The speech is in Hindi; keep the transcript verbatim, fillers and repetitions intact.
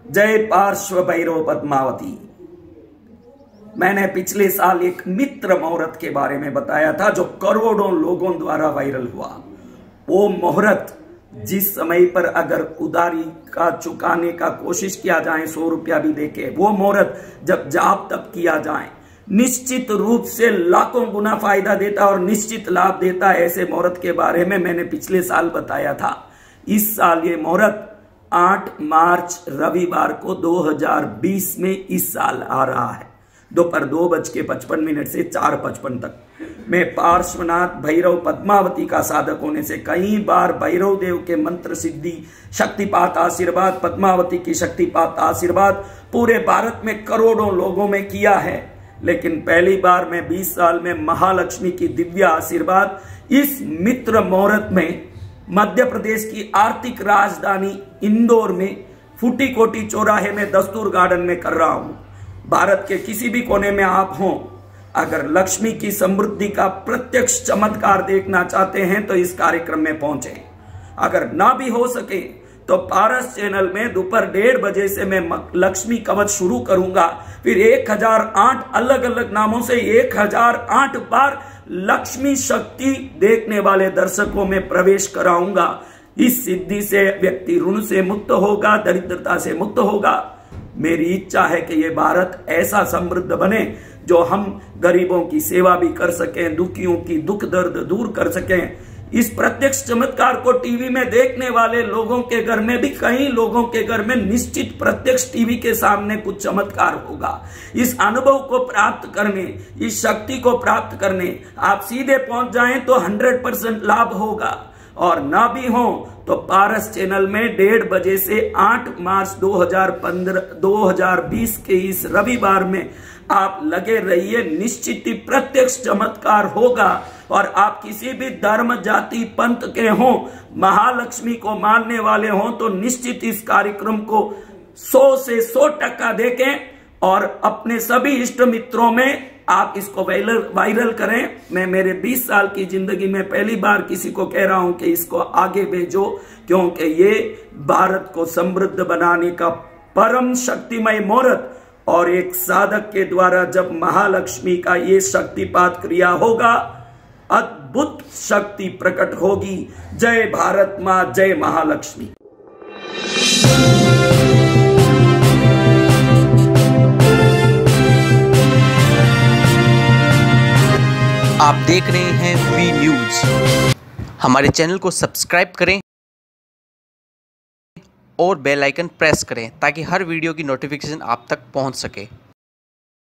जय पार्श्व भैरव पद्मावती। मैंने पिछले साल एक मित्र मुहूर्त के बारे में बताया था जो करोड़ों लोगों द्वारा वायरल हुआ। वो मुहूर्त जिस समय पर अगर उधारी का चुकाने का कोशिश किया जाए, सौ रुपया भी देके, वो मुहूर्त जब जाप तप किया जाए निश्चित रूप से लाखों गुना फायदा देता और निश्चित लाभ देता। ऐसे मुहूर्त के बारे में मैंने पिछले साल बताया था। इस साल ये मुहूर्त आठ मार्च रविवार को दो हज़ार बीस में इस साल आ रहा है, दोपहर दो बज के पचपन मिनट से चार पचपन तक। मैं पार्श्वनाथ भैरव पद्मावती का साधक होने से कई बार भैरव देव के मंत्र सिद्धि, शक्तिपात आशीर्वाद, पद्मावती की शक्तिपात आशीर्वाद पूरे भारत में करोड़ों लोगों में किया है, लेकिन पहली बार मैं बीस साल में महालक्ष्मी की दिव्य आशीर्वाद इस मित्र मुहूर्त में मध्य प्रदेश की आर्थिक राजधानी इंदौर में फूटी कोटी चौराहे में दस्तूर गार्डन में कर रहा हूं। भारत के किसी भी कोने में आप हों, अगर लक्ष्मी की समृद्धि का प्रत्यक्ष चमत्कार देखना चाहते हैं तो इस कार्यक्रम में पहुंचे। अगर ना भी हो सके तो पारस चैनल में दोपहर डेढ़ बजे से मैं लक्ष्मी कवच शुरू करूंगा। फिर एक हजार आठ अलग अलग नामों से एक हजार आठ बार लक्ष्मी शक्ति देखने वाले दर्शकों में प्रवेश कराऊंगा। इस सिद्धि से व्यक्ति ऋण से मुक्त होगा, दरिद्रता से मुक्त होगा। मेरी इच्छा है कि ये भारत ऐसा समृद्ध बने जो हम गरीबों की सेवा भी कर सकें, दुखियों की दुख दर्द दूर कर सकें। इस प्रत्यक्ष चमत्कार को टीवी में देखने वाले लोगों के घर में भी, कई लोगों के घर में निश्चित प्रत्यक्ष टीवी के सामने कुछ चमत्कार होगा। इस अनुभव को प्राप्त करने, इस शक्ति को प्राप्त करने आप सीधे पहुंच जाएं तो हंड्रेड परसेंट लाभ होगा, और ना भी हो तो पारस चैनल में डेढ़ बजे से आठ मार्च दो हज़ार पंद्रह दो हज़ार बीस के इस रविवार में आप लगे रहिए। निश्चित ही प्रत्यक्ष चमत्कार होगा। और आप किसी भी धर्म जाति पंथ के हों, महालक्ष्मी को मानने वाले हों तो निश्चित इस कार्यक्रम को सौ से सौ टक्का देखें और अपने सभी इष्ट मित्रों में आप इसको वायरल वायरल करें। मैं मेरे बीस साल की जिंदगी में पहली बार किसी को कह रहा हूं कि इसको आगे भेजो, क्योंकि ये भारत को समृद्ध बनाने का परम शक्तिमय मुहूर्त, और एक साधक के द्वारा जब महालक्ष्मी का ये शक्तिपात क्रिया होगा, अद्भुत शक्ति प्रकट होगी। जय भारत मां, जय महालक्ष्मी। आप देख रहे हैं वी न्यूज। हमारे चैनल को सब्सक्राइब करें और बेल आइकन प्रेस करें ताकि हर वीडियो की नोटिफिकेशन आप तक पहुंच सके।